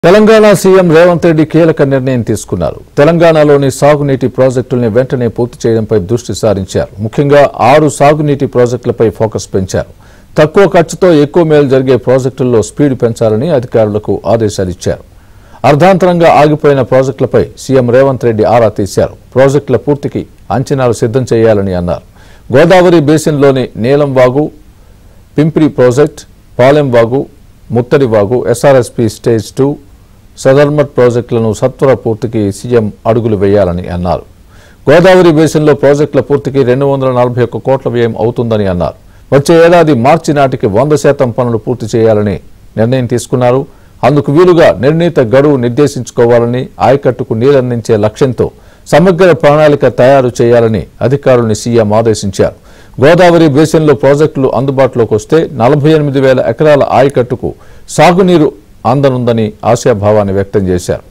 Telangana CM Revanth Reddy కీలక నిర్ణయం తీసుకున్నారు. తెలంగాణలోని సాగునీటి ప్రాజెక్టుల్ని వెంటనే పూర్తి చేయడంపై దృష్టి సారించారు. ముఖ్యంగా 6 సాగునీటి ప్రాజెక్టులపై ఫోకస్ పెంచారు. తక్కువ ఖర్చుతో ఎక్కువ మేలు జరిగే ప్రాజెక్టుల్లో స్పీడ్ పెంచాలని అధికారులకు ఆదేశాలిచ్చారు. అర్ధాంతరంగా ఆగిపోయిన ప్రాజెక్టులపై సీఎం రేవంత్ రెడ్డి ఆరా తీశారు. ప్రాజెక్టుల పూర్తికి అంచనాలు సిద్ధం చేయాలని అన్నారు. గోదావరి బేసిన్లోని నీలం వాగు, పింప్రి ప్రాజెక్ట్, పాలెం వాగు, ముత్తడి వాగు, ఎస్ఆర్ఎస్పీ స్టేజ్ 2, సదర్మట్ ప్రాజెక్టులను సత్వర పూర్తికి సీఎం అడుగులు వేయాలని అన్నారు. గోదావరి బేసిన్లో ప్రాజెక్టుల పూర్తికి 241 కోట్ల వ్యయం అవుతుందని అన్నారు. వచ్చే ఏడాది మార్చి నాటికి 100% పనులు పూర్తి చేయాలని నిర్ణయం తీసుకున్నారు. అందుకు వీలుగా నిర్ణీత గడువు నిర్దేశించుకోవాలని, ఆయకట్టుకు నీరందించే లక్ష్యంతో సమగ్ర ప్రణాళిక తయారు చేయాలని అధికారుల్ని సీఎం ఆదేశించారు. గోదావరి బేసిన్లో ప్రాజెక్టులు అందుబాటులోకి వస్తే 48,000 ఎకరాల ఆయకట్టుకు సాగునీరు అందనుందని ఆశాభావాన్ని వ్యక్తం చేశారు.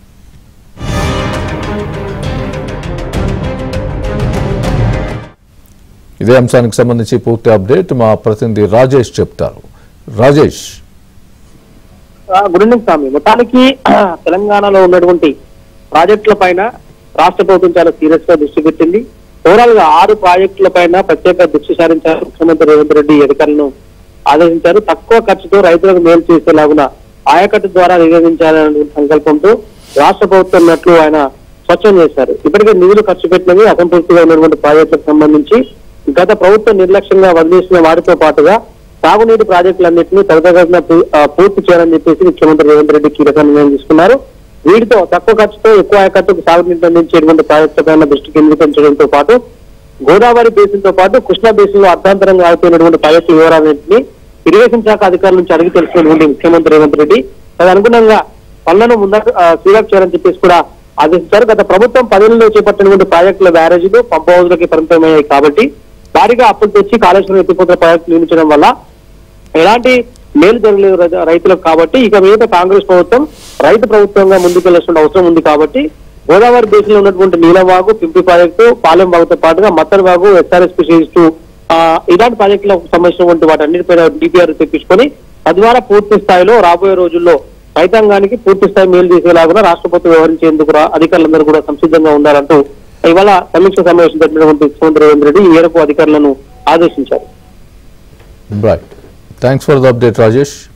ఇదే అంశానికి సంబంధించి పూర్తి అప్డేట్ మా ప్రతినిధి రాజేష్ చెప్తారు. రాజేష్, గుడ్ ఈవినింగ్ స్వామి. మొత్తానికి తెలంగాణలో ఉన్నటువంటి ప్రాజెక్టుల పైన రాష్ట్ర ప్రభుత్వం చాలా సీరియస్ గా దృష్టి పెట్టింది. ఓవరాల్ గా 6 ప్రాజెక్టుల పైన ప్రత్యేక దృష్టి సారించారు. ముఖ్యమంత్రి రేవంత్ రెడ్డి అధికారులను ఆదేశించారు. తక్కువ ఖర్చుతో రైతులకు మేలు చేసేలాగున ఆయకట్టు ద్వారా నిర్వహించాలనే సంకల్పంతో రాష్ట్ర ప్రభుత్వం ఉన్నట్లు ఆయన స్పష్టం చేశారు. ఇప్పటికే నిధులు ఖర్చు పెట్టినవి అసంపూర్తిగా ఉన్నటువంటి ప్రాజెక్టులకు సంబంధించి గత ప్రభుత్వం నిర్లక్ష్యంగా వదిలేసిన వాటితో పాటుగా సాగునీటి ప్రాజెక్టులన్నింటినీ త్వరితగతిన పూర్తి చేయాలని చెప్పేసి ముఖ్యమంత్రి రేవంత్ రెడ్డి కీలక నిర్ణయం తీసుకున్నారు. వీటితో తక్కువ ఖర్చుతో ఎక్కువ ఆయకట్టుకు సాగునీటిని అందించేటువంటి ప్రాజెక్టులపైన దృష్టి కేంద్రీకరించడంతో పాటు గోదావరి బేసిన్ తో పాటు కృష్ణా బేసిన్ లో అర్ధాంతరంగా ఆగిపోయినటువంటి ప్రాజెక్టు వివరాలన్నింటినీ ఇరిగేషన్ శాఖ అధికారుల నుంచి అడిగి తెలుసుకున్నటువంటి ముఖ్యమంత్రి రేవంత్ రెడ్డి తదనుగుణంగా పనులను ముందర స్పీడప్ చేయాలని చెప్పేసి కూడా ఆదేశించారు. గత ప్రభుత్వం 10 ఏళ్లలో చేపట్టినటువంటి ప్రాజెక్టుల బ్యారేజీలు పంప్ హౌజ్లకి పరిమితమయ్యాయి కాబట్టి భారీగా అప్పులు తెచ్చి కాళేశ్వరం ఎత్తిపోతల ప్రాజెక్టు నిర్మించడం వల్ల ఎలాంటి మేలు జరగలేదు రైతులకు. కాబట్టి ఇక మీద కాంగ్రెస్ ప్రభుత్వం రైతు ప్రభుత్వంగా ముందుకెళ్లాల్సిన అవసరం ఉంది. కాబట్టి గోదావరి బేసిన్ లో ఉన్నటువంటి నీలం వాగు, పింపి ప్రాజెక్టు, పాలెం వాగుతో పాటుగా మత్తడి వాగు, ఎస్ఆర్ఎస్పీ స్టేజ్ 2 ఇలాంటి ప్రాజెక్టులకు సంబంధించినటువంటి వాటన్నిటిపైన డిపిఆర్ తెప్పించుకొని తద్వారా పూర్తి స్థాయిలో రాబోయే రోజుల్లో రైతాంగానికి పూర్తి స్థాయి మేలు చేసేలాగా రాష్ట్ర ప్రభుత్వం వ్యవహరించేందుకు అధికారులందరూ కూడా సంసిద్ధంగా ఉండాలంటూ ఇవాళ సమీక్ష సమావేశం జరిపినటువంటి ముఖ్యమంత్రి రేవంత్ రెడ్డి ఈ మేరకు అధికారులను ఆదేశించారు. Thanks for the update Rajesh.